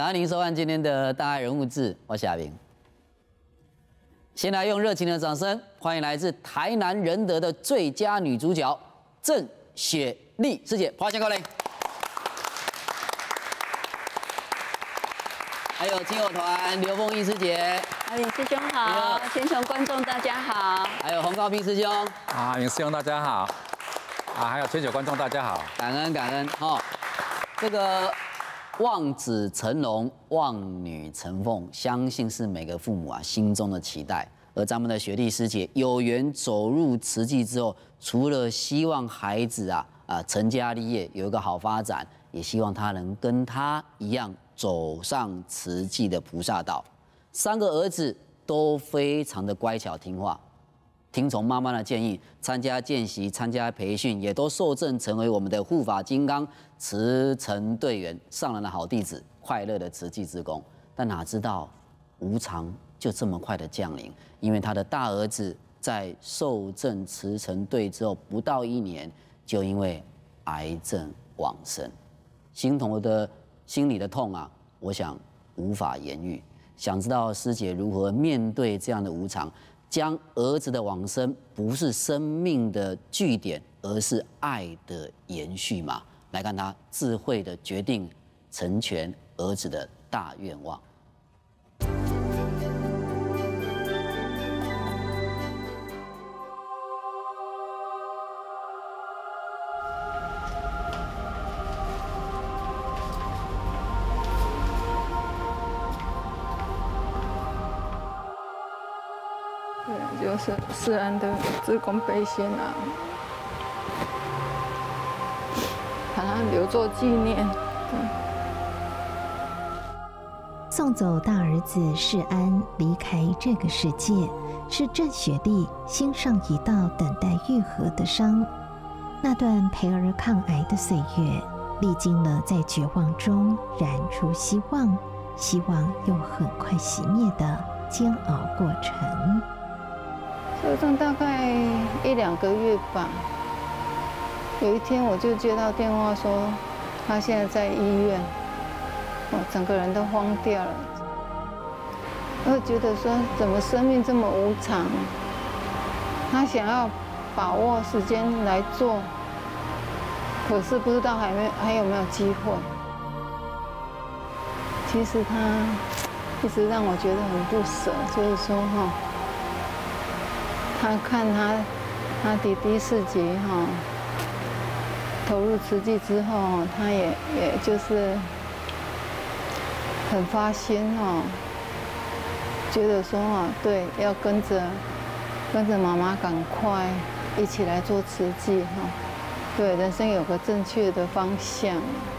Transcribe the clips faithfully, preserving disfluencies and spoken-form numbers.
感恩您收看今天的《大爱人物志》，我是阿明。先来用热情的掌声欢迎来自台南仁德的最佳女主角郑雪莉师姐，花千高嘞。还有亲友团刘凤仪师姐， 阿明师兄好，全球观众大家好， 还有洪高斌师兄， 啊，明师兄大家好，啊，还有全球观众大家好， 感恩感恩哈、哦，这个望子成龙，望女成凤，相信是每个父母啊心中的期待。而咱们的雪莉师姐有缘走入慈济之后，除了希望孩子啊啊成家立业有一个好发展，也希望他能跟他一样走上慈济的菩萨道。三个儿子都非常的乖巧听话，听从妈妈的建议，参加见习、参加培训，也都受证成为我们的护法金刚、慈诚队员，上人的好弟子，快乐的慈济之功。但哪知道无常就这么快的降临，因为他的大儿子在受证慈诚队之后不到一年，就因为癌症往生，心头的心里的痛啊，我想无法言喻。想知道师姐如何面对这样的无常？将儿子的往生不是生命的据点，而是爱的延续嘛？来看他智慧的决定，成全儿子的大愿望。 就是世安的志工悲心啊，把它留作纪念。 送走大儿子世安离开这个世界，是郑雪莉心上一道等待愈合的伤。那段陪儿抗癌的岁月，历经了在绝望中燃出希望，希望又很快熄灭的煎熬过程。 受证大概一两个月吧。有一天我就接到电话说，他现在在医院，我整个人都慌掉了。我觉得说，怎么生命这么无常？他想要把握时间来做，可是不知道还没还有没有机会。其实他一直让我觉得很不舍，就是说哈。他看他他弟弟世杰哈投入慈济之后，他也也就是很发心哈，觉得说哈对，要跟着跟着妈妈赶快一起来做慈济哈，对人生有个正确的方向。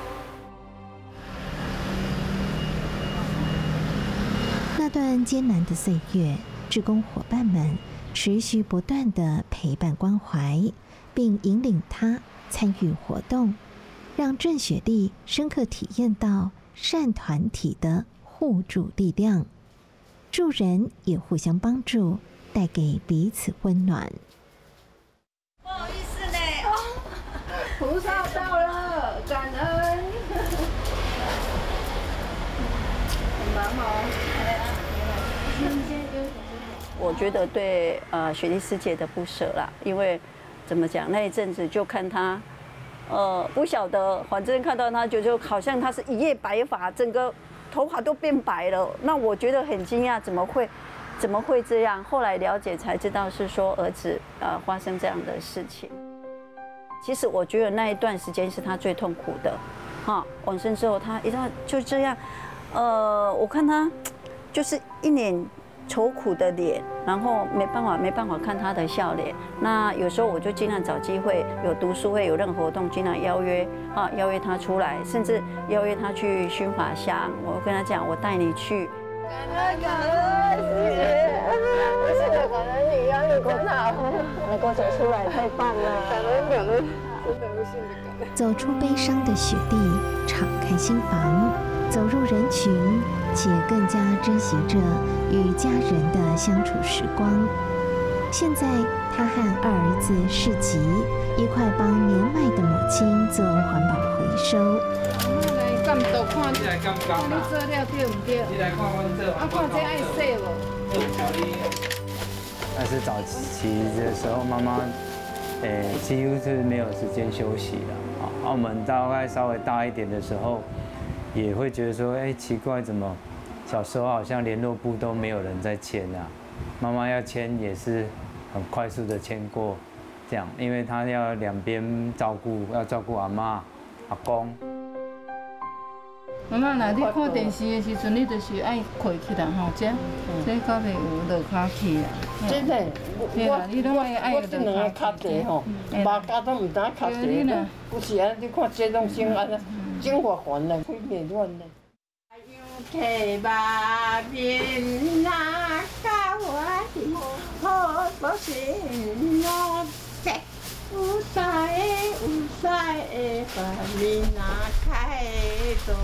那段艰难的岁月，志工伙伴们持续不断的陪伴关怀，并引领他参与活动，让郑雪莉深刻体验到善团体的互助力量，助人也互相帮助，带给彼此温暖。 不好意思呢， 菩萨到了，感恩。很忙哦。 我觉得对呃雪莉师姐的不舍啦，因为怎么讲，那一阵子就看她，呃不晓得，反正看到她就就好像她是一夜白发，整个头发都变白了。那我觉得很惊讶，怎么会怎么会这样？后来了解才知道是说儿子呃发生这样的事情。其实我觉得那一段时间是他最痛苦的，哈，往生之后他一到就这样，呃我看他就是一脸愁苦的脸，然后没办法没办法看他的笑脸。那有时候我就尽量找机会，有读书会有任何活动，尽量邀约啊邀约他出来，甚至邀约他去熏法香。我跟他讲，我带你去。 感恩感恩，师姐，是的，感恩你呀，你真好，能够走出来太棒了，感恩感恩，真的无限的感恩。 走出悲伤的雪莉，敞开心房，走入人群，且更加珍惜着与家人的相处时光。现在，他和二儿子世吉一块帮年迈的母亲做环保回收。 来感度看， 你来感觉看你啦， 做了对唔对？ 你来看阮这， 啊，看这爱洗无？ 但是早期的时候，妈妈，诶，几乎是没有时间休息的。啊，我们大概稍微大一点的时候，也会觉得说，哎，奇怪，怎么小时候好像联络簿都没有人在签啊？妈妈要签也是很快速的签过，这样，因为她要两边照顾，要照顾阿妈、阿公。 妈妈，那你看电视的时阵，你就是爱跪起来吼，这这较袂有落骹去啦。 真的，我你拢爱爱我这两个脚地吼，马甲都唔当脚地，有时啊，你看这拢先安尼，真发烦嘞，开面软嘞。 提把面那高我的好不行那在有晒有晒的把面那开多。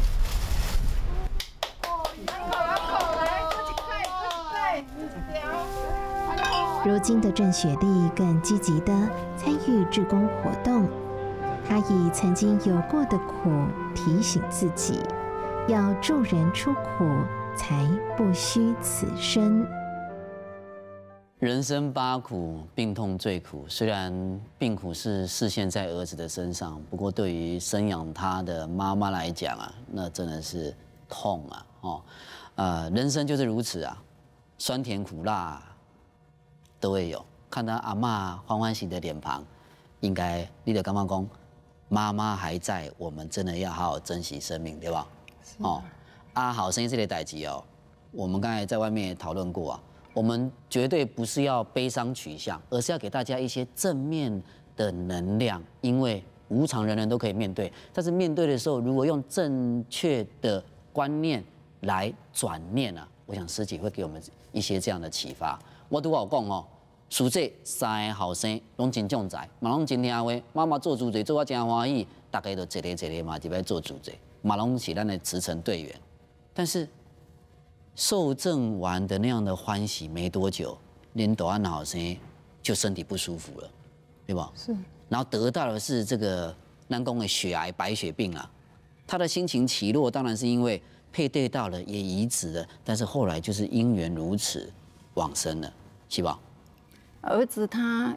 如今的郑雪莉更积极地参与志工活动，她以曾经有过的苦提醒自己，要助人出苦，才不虚此生。 人生八苦，病痛最苦。虽然病苦是视线在儿子的身上，不过对于生养他的妈妈来讲啊，那真的是痛啊！哦，呃，人生就是如此啊，酸甜苦辣都会有。看到阿嬷欢欢喜的脸庞，应该你得刚刚讲，妈妈还在，我们真的要好好珍惜生命，对吧？哦，啊，好生这类代志哦，我们刚才在外面也讨论过啊。我们绝对不是要悲伤取向，而是要给大家一些正面的能量，因为无常人人都可以面对，但是面对的时候，如果用正确的观念来转念啊，我想师姐会给我们一些这样的启发。我都有讲哦，属这三个后生拢真重在，嘛拢真听话，妈妈做主席做我真欢喜，大家都一个一个嘛就要做主席，嘛拢是咱的慈诚队员，但是。受赠完的那样的欢喜没多久，连抖安好生就身体不舒服了，对吧？ 是。 然后得到的是这个南宫的血癌白血病啊，他的心情起落，当然是因为配对到了也移植了，但是后来就是因缘如此往生了，是吧？ 儿子他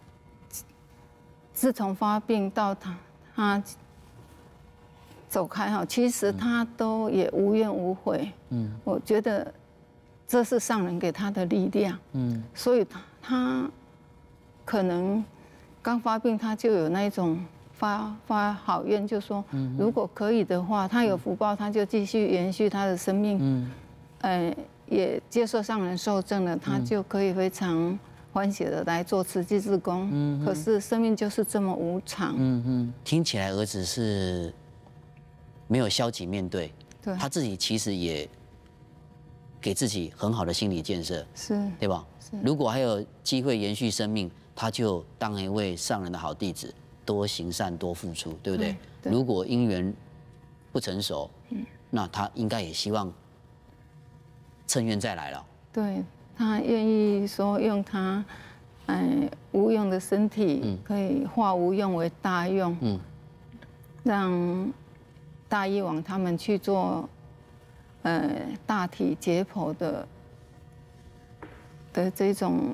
自从发病到他他。走开哈，其实他都也无怨无悔。嗯，我觉得这是上人给他的力量。嗯，所以他他可能刚发病，他就有那种发发好愿，就说如果可以的话，他有福报，他就继续延续他的生命。嗯，呃，也接受上人受证了，他就可以非常欢喜的来做慈济志工。嗯，可是生命就是这么无常。 嗯嗯，听起来儿子是。没有消极面对， 对， 他自己其实也给自己很好的心理建设， 是， 对吧？如果还有机会延续生命，他就当一位上人的好弟子，多行善，多付出，对不对？对，如果因缘不成熟，嗯，那他应该也希望趁愿再来了。 对，他愿意说用他，哎，无用的身体，嗯，可以化无用为大用，嗯，让。大医王他们去做，呃，大体解剖的的这种，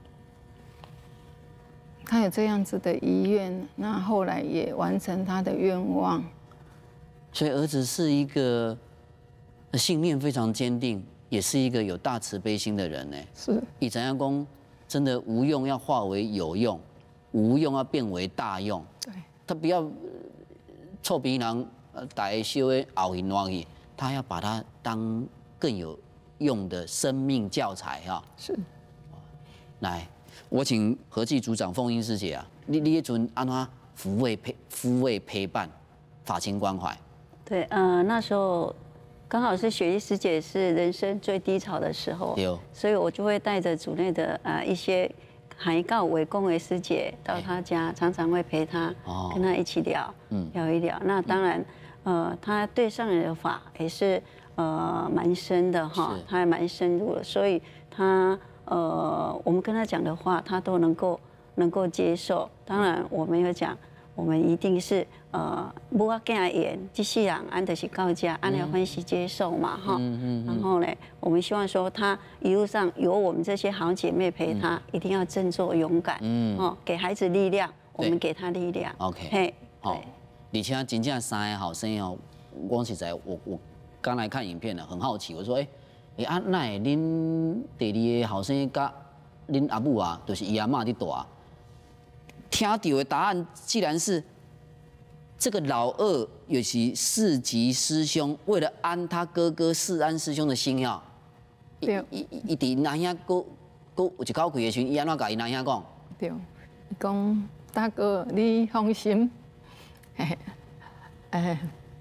他有这样子的遗愿，那后来也完成他的愿望。 所以儿子是一个信念非常坚定，也是一个有大慈悲心的人呢。 是。以禅阳公真的无用要化为有用，无用要变为大用。 对。 他不要臭皮囊。呃，大家修的熬赢忘去，他要把它当更有用的生命教材哈。 是。 来，我请和记组长凤英师姐啊，你你迄阵安怎抚慰陪抚慰陪伴，法亲关怀？ 对，呃，那时候刚好是雪莉师姐是人生最低潮的时候， 有， 所以我就会带着组内的呃一些还告围公为师姐到她家，常常会陪她，哦、跟她一起聊，嗯，聊一聊。那当然。呃，他对上人的法也是呃蛮深的哈，他还蛮深入的，所以他呃我们跟他讲的话，他都能够能够接受。当然，我们有讲，我我们一定是呃，不要跟他演，机器人安的是告假，安要欢喜接受嘛哈。嗯嗯。然后呢，我们希望说他一路上有我们这些好姐妹陪他，一定要振作勇敢。嗯。哦，给孩子力量，我们给他力量。 OK。嘿。好。而且真正三个好声音哦，我实在我我刚来看影片了，很好奇，我说哎，哎啊，那恁第二个好声音甲恁阿母啊，就是伊阿嬷伫大。听到的答案既然是这个老二，也是四级师兄，为了安他哥哥四安师兄的心呀， 对， 伊伊伊伫那遐个个有一口气的时阵，伊安怎甲伊那遐讲？ 对，伊讲大哥你放心，嘿，诶，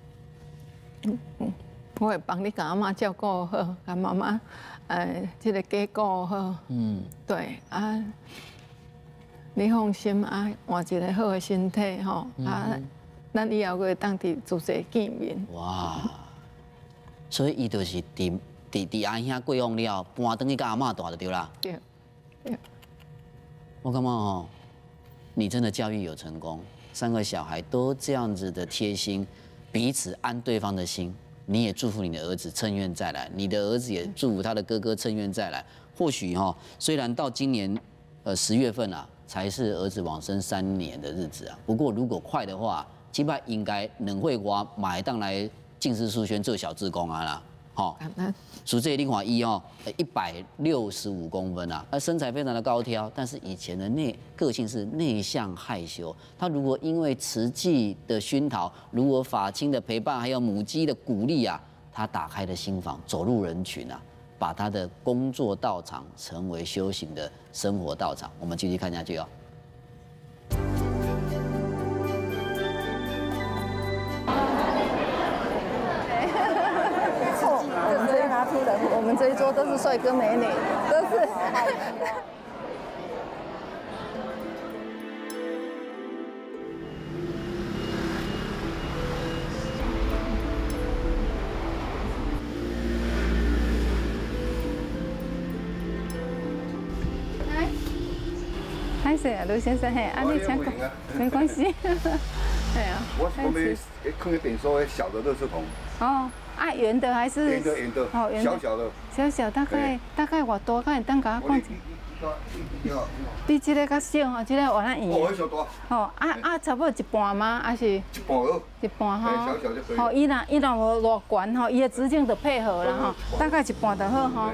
我会帮你甲阿妈照顾好，甲妈妈诶，这个家顾好。嗯，对啊。你放心啊，换一个好的身体吼，啊，咱以后会当伫自济见面。哇！ 所以伊就是伫伫伫阿兄过往了，搬转去甲阿嬷住就对啦。 对，对。 我感觉吼，你真的教育有成功，三个小孩都这样子的贴心，彼此安对方的心。你也祝福你的儿子趁愿再来，你的儿子也祝福他的哥哥趁愿再来。或许哈，虽然到今年呃十月份啊。才是儿子往生三年的日子啊！不过如果快的话，起码应该能会花买当来进士书轩做小志工啊啦，好。属这林华一哦，一百六十五公分啊，那身材非常的高挑，但是以前的内个性是内向害羞。他如果因为慈济的熏陶，如果法亲的陪伴，还有母鸡的鼓励啊，他打开了心房，走入人群啊。把他的工作道场成为修行的生活道场，我们继续看下去哦。 我们这一拿出人，我们这一桌都是帅哥美女，都是。歹势啊，卢先生嘿，啊你请讲，没关系，对啊。 我是讲要放在电所小的垃圾桶。 哦，啊圆的还是？ 圆的圆的。哦，圆的。小小的。 小小大概大概偌大？敢会当甲我看？比这个较小吼，这个换咱圆。哦，小大。哦，啊啊，差不多一半吗？还是？一半哦。 一半吼。 小小就可以。 哦，伊若伊若无偌悬吼，伊的直径就配合啦吼，大概一半就好吼。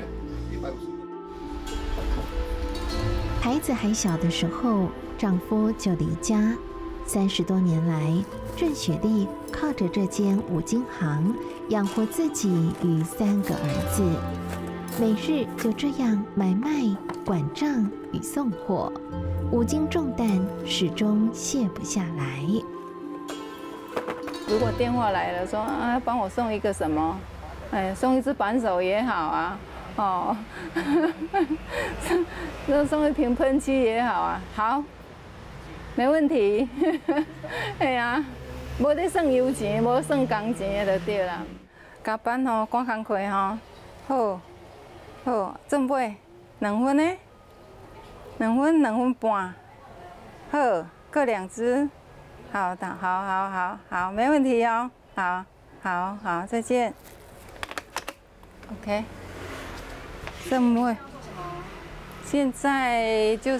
孩子还小的时候，丈夫就离家。三十多年来，郑雪丽靠着这间五金行养活自己与三个儿子，每日就这样买卖、管账与送货，五金重担始终卸不下来。 如果电话来了，说啊，帮我送一个什么，哎，送一只扳手也好啊。哦，送送一瓶喷漆也好啊，好，没问题。哎呀，无得算油钱，无算工钱就对啦。加班吼，赶工课吼，好，好，准备两分呢，两分两分半，好，各两只，好的，好好好好，没问题哦，好，好好，再见。OK。怎会？现在就是，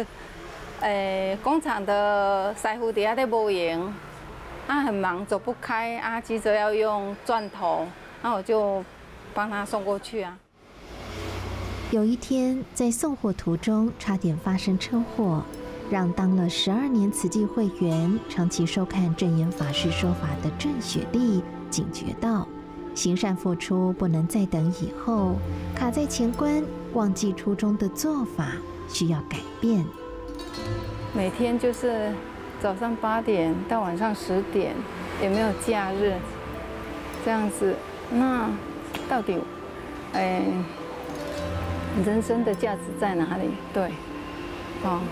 呃，工厂的师傅底下在无营，他很忙走不开，啊，急着要用钻头，那我就帮他送过去啊。 有一天在送货途中，差点发生车祸，让当了十二年慈济会员、长期收看证严法师说法的郑雪丽警觉到。行善付出不能再等以后，卡在前关，忘记初衷的做法需要改变。 每天就是早上八点到晚上十点，也没有假日，这样子，那到底，哎，人生的价值在哪里？对，哦，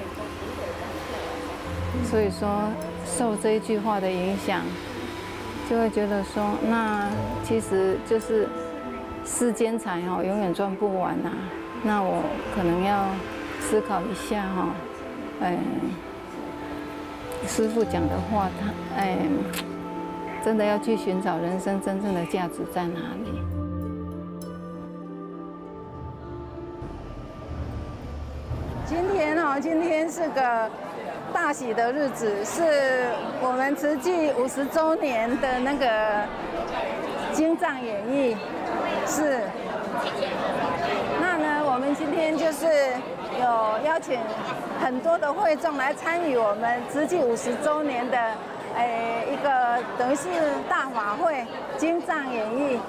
所以说受这一句话的影响。就会觉得说，那其实就是世间财哦，永远赚不完呐。那我可能要思考一下哈，哎， 师父讲的话，他哎，真的要去寻找人生真正的价值在哪里。今天哦，今天是个大喜的日子，是我们慈济五十周年的那个经藏演绎是。那呢，我们今天就是有邀请很多的会众来参与我们慈济五十周年的，诶一个等于是大法会经藏演绎。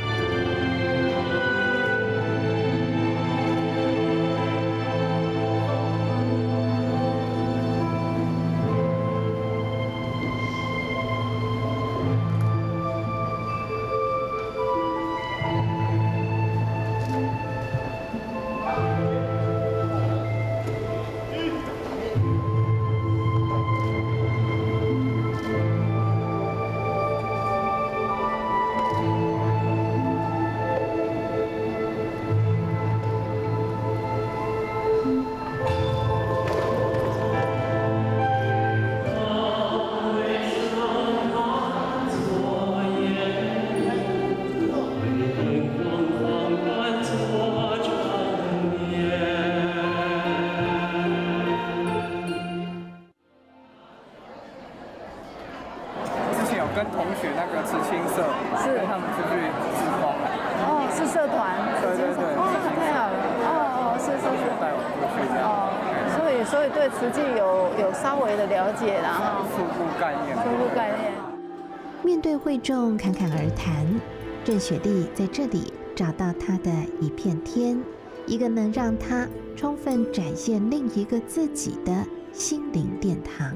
跟同学那个知青社，是跟他们出去自光。 哦，是社团。 对对对。 哦，太好了。哦哦，是是是。 带我过去这样。 哦，所以所以对慈济有有稍微的了解啦哈。 初步概念。 初步概念。 面对会众侃侃而谈，郑雪莉在这里找到她的一片天，一个能让她充分展现另一个自己的心灵殿堂。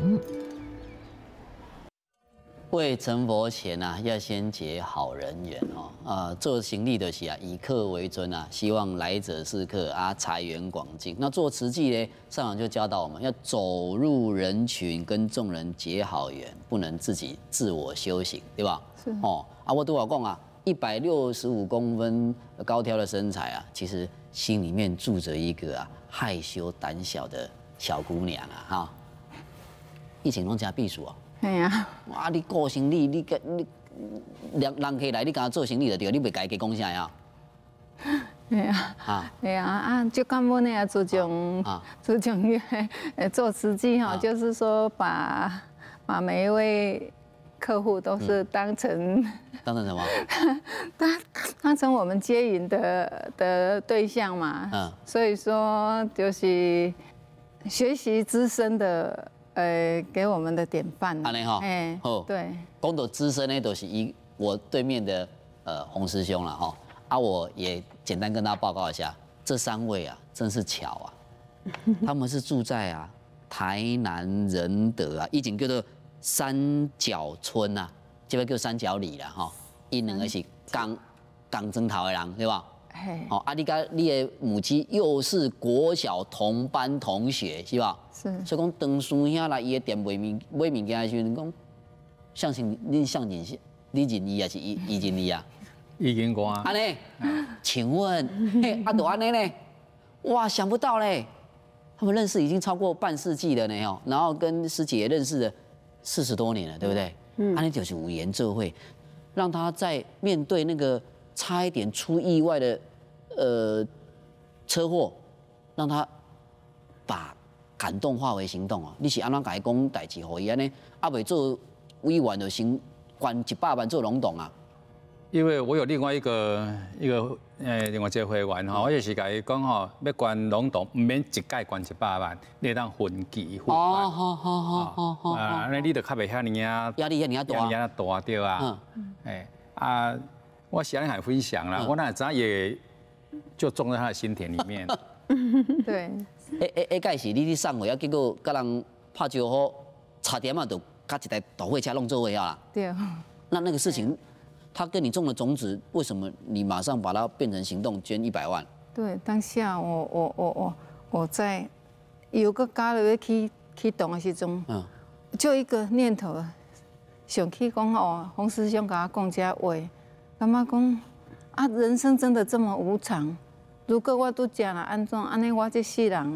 为成佛前啊，要先结好人缘哦。啊，做行李的是啊，以客为尊啊，希望来者是客啊，财源广进。那做慈济呢，上场就教导我们要走入人群，跟众人结好缘，不能自己自我修行，对吧？ 是哦啊，我多少讲啊，一百六十五公分高挑的身材啊，其实心里面住着一个啊害羞胆小的小姑娘啊，哈。以前拢加避暑哦。 系啊！ 哇！你顾生理，你个你人人客来，你敢做生理就对，你袂家己讲啥呀？ 系啊！啊！系啊！啊！就根本呢，注重注重于呃做慈济哈，就是说把把每一位客户都是当成当成什么？ 当当成我们接引的的对象嘛。嗯。所以说就是学习资深的。呃，给我们的典范。 安尼哈， 哎，好，对。 讲到资深呢，都是以我对面的呃洪师兄了哈。啊，我也简单跟大家报告一下，这三位啊，真是巧啊。他们是住在啊台南仁德啊，以前叫做三角村啊，这边叫三角里啦哈。因两个是港港征头的人，对吧？哦，啊，你跟你的母亲又是国小同班同学，是吧？是。所以讲，当师兄来伊的店买物买物件的时候，讲相信你相信是你认伊还是伊伊认你啊？ 伊认我。 安尼，请问，嘿，啊，都安尼呢？哇，想不到嘞，他们认识已经超过半世纪了呢哦，然后跟师姐也认识了四十多年了，对不对？嗯。安尼就是五言这会，让他在面对那个。差一点出意外的，呃，车祸，让他把感动化为行动啊！你是安怎甲伊讲代志，互伊安尼，啊未做委员就先捐一百万做龙洞啊？ 因为我有另外一个一个呃另外一个会员吼，我就是甲伊讲吼，要捐龙洞，唔免一届捐一百万，你当分期付款。哦，好好好好好。啊，安尼你就较袂遐尼啊， 压力遐尼啊大， 遐尼啊大对啊。嗯。哎啊。我想很分享啦，我那咋也就种在他的心田里面。 对， 诶诶诶，盖是你去送货啊，结果甲人拍招呼，差点嘛就甲一台大货车弄做位啊啦。 对。 那那个事情，他跟你种了种子，为什么你马上把它变成行动，捐一百万？ 对，当下我我我我我在有个家里去去动的时阵，嗯，就一个念头，想起讲哦，洪师兄甲我讲这话。感觉讲啊，人生真的这么无常。如果我拄食了安怎，安尼我这世人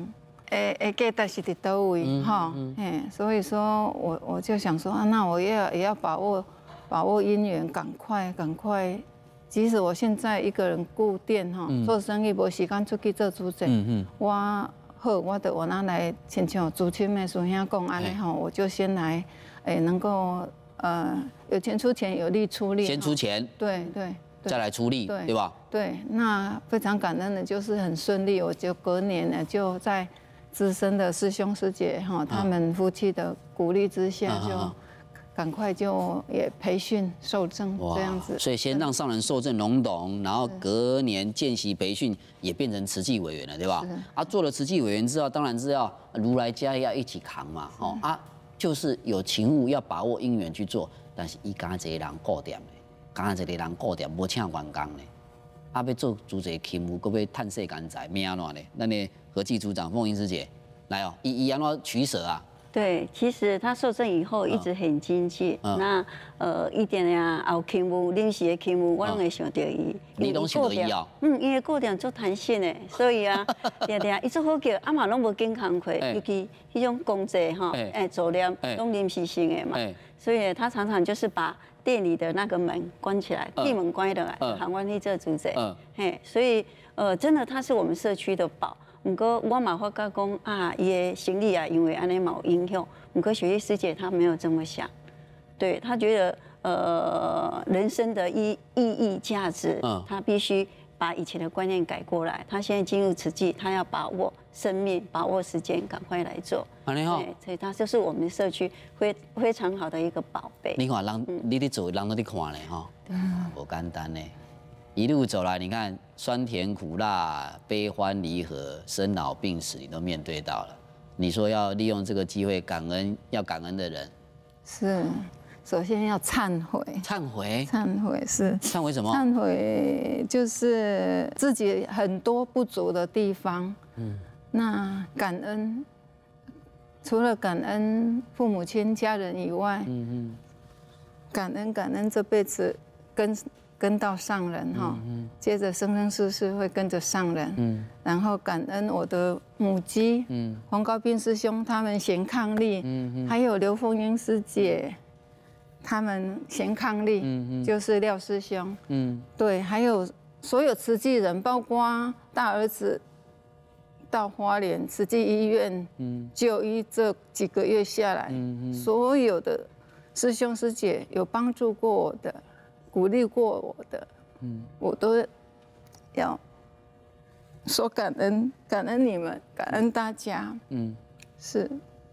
诶诶，价值是伫倒位哈？哎，所以说我我就想说啊，那我也要也要把握把握姻缘，赶快赶快。即使我现在一个人顾店哈，做生意无时间出去做主持，我好，我得我拿来亲像朱青的孙兄讲安尼吼，我就先来，诶，能够呃有钱出钱，有力出力。 先出钱， 对对。 再来出力，对吧？ 对，那非常感恩的，就是很顺利，我就隔年呢，就在资深的师兄师姐哈，他们夫妻的鼓励之下，就赶快就也培训受证这样子。 所以先让上人受证龙董，然后隔年见习培训，也变成慈济委员了，对吧？啊，做了慈济委员之后，当然是要如来家要一起扛嘛，哦啊，就是有勤务要把握因缘去做，但是伊家一个人顾店的。刚才一个人顾店，无请员工呢，啊，要做主持勤务，搁要探世间财，命安怎呢？咱的何济组长凤英师姐，来哦，伊伊安怎取舍啊？ 对，其实他受证以后一直很经济，嗯、那呃一点呀，后勤务临时的勤务，我拢会想到伊。 你拢想到伊哦？ 嗯，因为固定做弹性的，所以啊，定定伊做好叫，啊嘛拢无紧工课，尤其迄种工作哈，哎，作业拢临时性的嘛，所以他常常就是把店里的那个门关起来，地门关起来，喊我去做主持，嘿，所以呃，真的他是我们社区的宝。不过我嘛发觉讲啊，伊的行李啊，因为安尼嘛有影响。不过雪莉师姐她没有这么想，对她觉得呃人生的意意义价值，她必须把以前的观念改过来。她现在进入慈济，她要把握生命，把握时间，赶快来做。对，所以她就是我们社区非非常好的一个宝贝。 你看人，你伫做，人都伫看咧吼，不简单呢。一路走来，你看酸甜苦辣、悲欢离合、生老病死，你都面对到了。你说要利用这个机会感恩，要感恩的人是，首先要忏悔。 忏悔？ 忏悔是。 忏悔什么？ 忏悔就是自己很多不足的地方。嗯。那感恩，除了感恩父母亲、家人以外，嗯嗯，感恩感恩这辈子跟。跟到上人哈，接着生生世世会跟着上人，嗯，然后感恩我的母鸡，嗯，黄高斌师兄他们贤伉俪，嗯还有刘凤英师姐，他们贤伉俪，嗯就是廖师兄，嗯，对，还有所有慈济人，包括大儿子到花莲慈济医院，嗯，就医这几个月下来，嗯所有的师兄师姐有帮助过我的。鼓励过我的，嗯，我都要说感恩，感恩你们，感恩大家，嗯，是，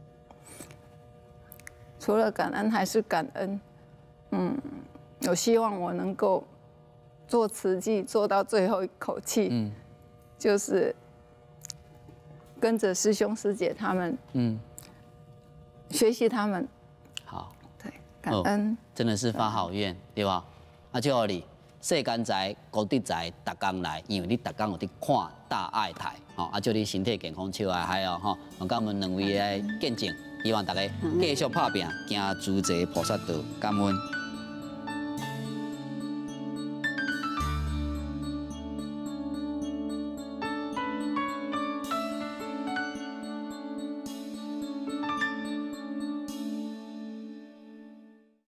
除了感恩还是感恩，嗯，我希望我能够做慈济做到最后一口气，嗯，就是跟着师兄师姐他们，嗯，学习他们， 好， 对，感恩， 哦、真的是发好愿，对吧？啊，祝福你世间财、高德财，逐工来，因为你逐工有伫看大爱台，吼，啊，祝你身体健康、笑爱海哦，吼，我感恩两位来见证，希望大家继续打拼，行诸济菩萨道，感恩。